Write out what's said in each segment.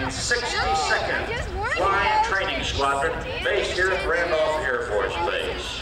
62nd Flying Training Squadron based here at Randolph Air Force Base.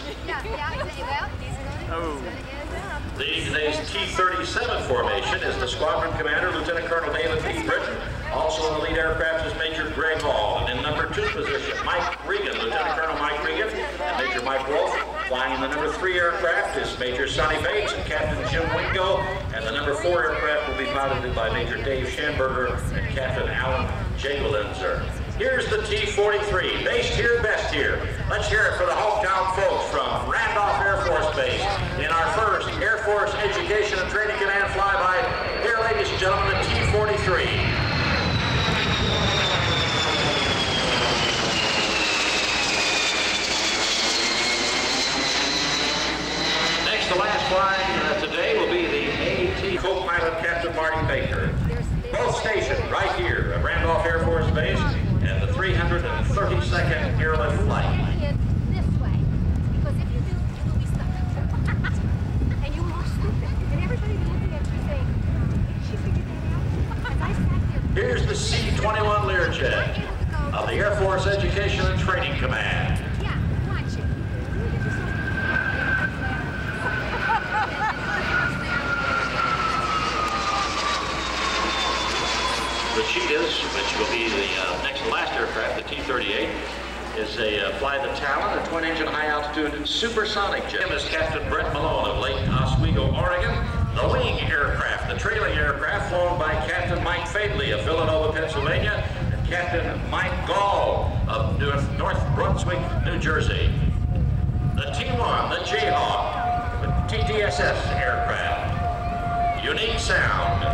Today's T-37 formation is the squadron commander, Lieutenant Colonel David P. Britton. Also in the lead aircraft is Major Greg Hall. And in number 2 position, Mike Regan, Lieutenant Colonel Mike Regan, and Major Mike Wolf. Flying in the number 3 aircraft is Major Sonny Bates and Captain Jim Wingo. And the number 4 aircraft will be piloted by Major Dave Schamberger and Captain Alan Jagelinzer. Here's the T-43, based here, best here. Let's hear it for the hometown folks from Randolph Air Force Base in our first Air Force Education and Training Command flyby. Here, ladies and gentlemen, the T-43. Next to last flying today will be the AT co-pilot Captain Marty Baker. Both stationed right here at Randolph Air Force Base and the 332nd Airlift Flight. This way, because if you do, you will be stuck. And you're more stupid. And everybody will be looking at you saying, did she figure that out? As I sat there. Here's the C-21 Learjet of the Air Force Education and Training Command. Yeah, watch it. The Cheetahs, which will be the next to last aircraft, the T-38, is a fly the Talon, a twin-engine high-altitude supersonic jet. Is Captain Brett Malone of Lake Oswego, Oregon. The wing aircraft, the trailing aircraft, flown by Captain Mike Fadley of Villanova, Pennsylvania, and Captain Mike Gall of North Brunswick, New Jersey. The T-1, the Jayhawk, the TTSS aircraft. Unique sound.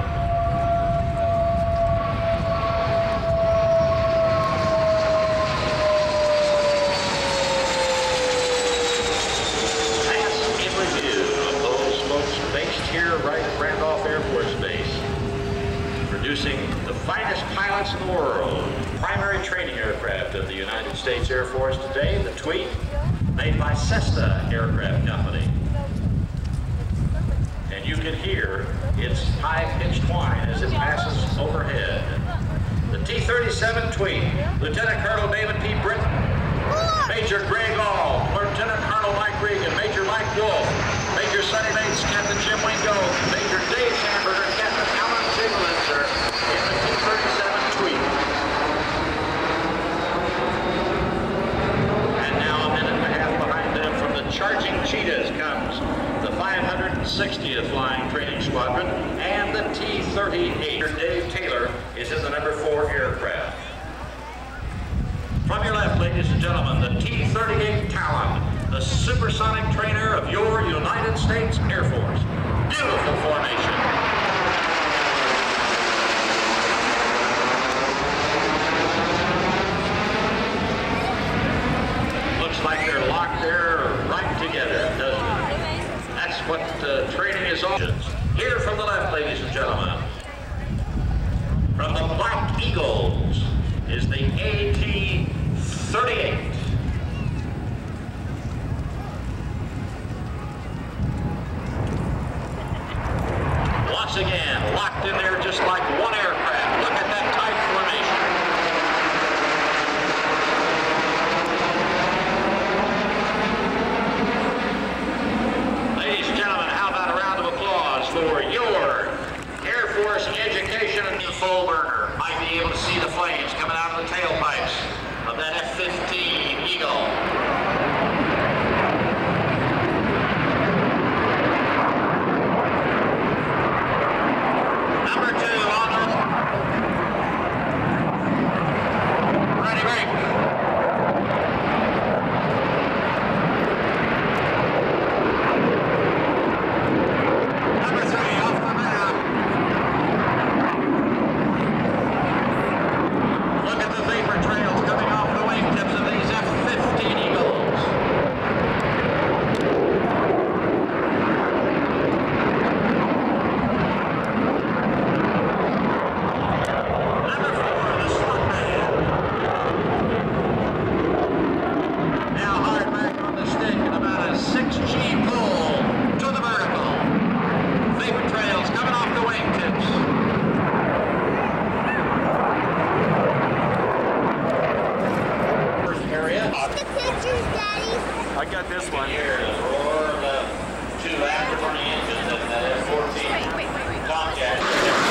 Here right at Randolph Air Force Base, producing the finest pilots in the world. Primary training aircraft of the United States Air Force today, the Tweet, made by Cessna Aircraft Company. And you can hear its high-pitched whine as it passes overhead. The T-37 Tweet, Lieutenant Colonel David P. Britton, Major Greg Hall, Lieutenant Colonel Mike Regan, Major Mike Wolf, Major Sonny Bates, Captain Jim Wingo, Major Dave Schamberger, and Captain Alan Jagelinzer in the T-37 Tweet. And now a minute and a half behind them from the Charging Cheetahs comes the 560th Flying Training Squadron and the T-38. Dave Taylor is in the number 4 aircraft. From your left, ladies and gentlemen, the T-38 Talon, the supersonic trainer of your United States Air Force. Beautiful formation. Looks like they're locked there right together, doesn't it? That's what training is all. Here from the left, ladies and gentlemen, from the Black Eagles is the AT-38. Once again, locked in there just like one aircraft. Look at that tight formation. Ladies and gentlemen, how about a round of applause for your Air Force Education and full burner. Might be able to see the flames coming out of the tailpipes of that F-15 Eagle. Number 2 on the ready, break. Number 3 off the map. Look at the vapor trails coming this one. Here, the roar of the two afterburning engines in that F-14 Tomcat.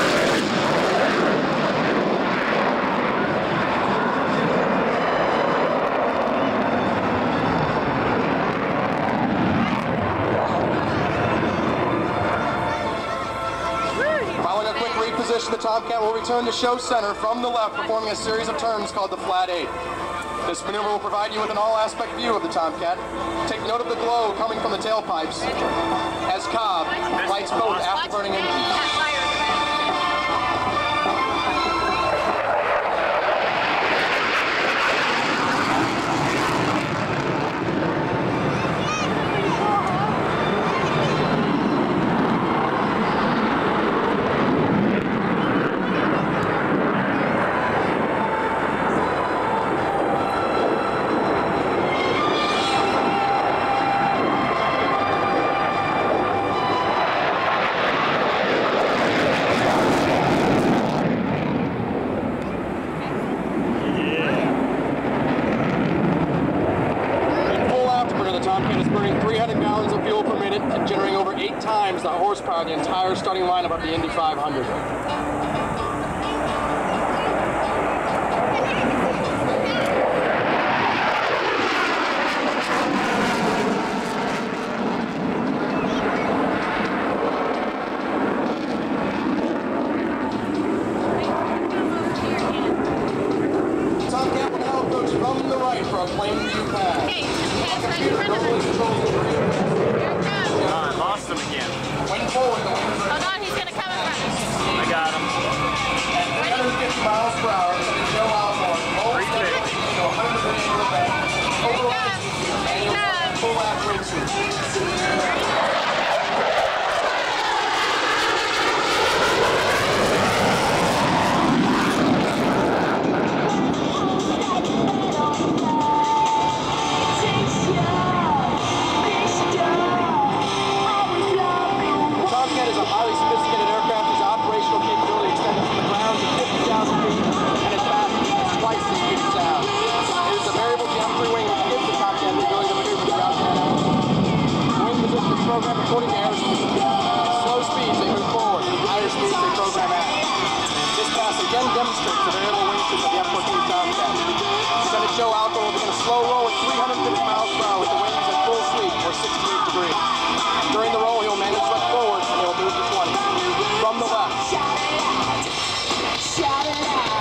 Following a quick reposition, the Tomcat will return to show center from the left, performing a series of turns called the flat 8. This maneuver will provide you with an all-aspect view of the Tomcat. Take note of the glow coming from the tailpipes as Cobb lights both afterburning engines. Generating over 8 times the horsepower of the entire starting lineup of the Indy 500. Tomcat will now approach from the right for a plain view pass. I lost him again. Forward, Hold on, he's going to come in front. I got him. At 350 miles per hour, Joe Almore, most to 100 to the back. Overall, full lap racing. According to airspeed. Slow speeds, they move forward. Higher speeds, they program out. This pass again demonstrates the variable wingspan of the F-14 Tomcat. Lieutenant Joe Alco will begin a slow roll at 350 miles per hour with the wings at full sweep or 68 degrees. During the roll, he'll manage left forward and he'll move to 20. From the left. Shout it out.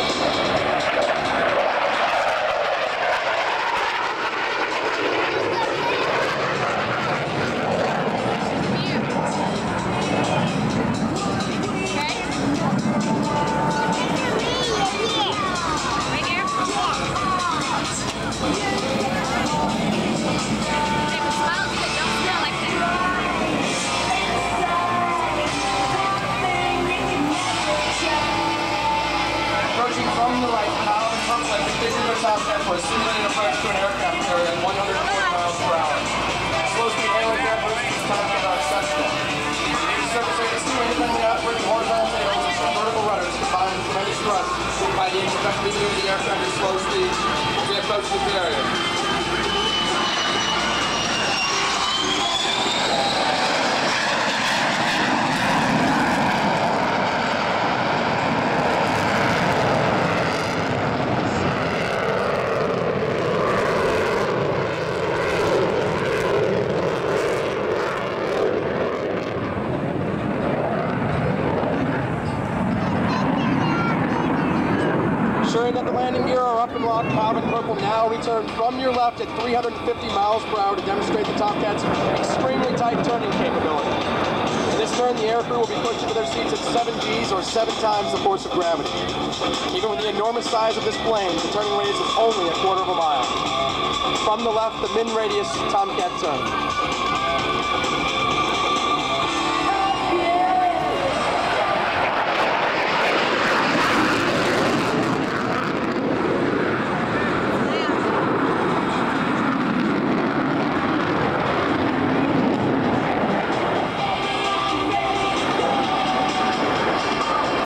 For a simulated approach to an aircraft carrier at 140 miles per hour. Slow speed hailing aircraft is Tomcat are accessible. These surface areas, two independently operating horizontal tails and vertical rudders combined with tremendous thrust by the effectively move the aircraft at slow speed as they approach the carrier. Ensuring that the landing gear are up and locked, Cobb and Kirk will now return from your left at 350 miles per hour to demonstrate the Tomcat's extremely tight turning capability. In this turn, the aircrew will be pushed into their seats at 7 Gs or 7 times the force of gravity. Even with the enormous size of this plane, the turning radius is only a quarter of a mile. From the left, the min radius Tomcat turn.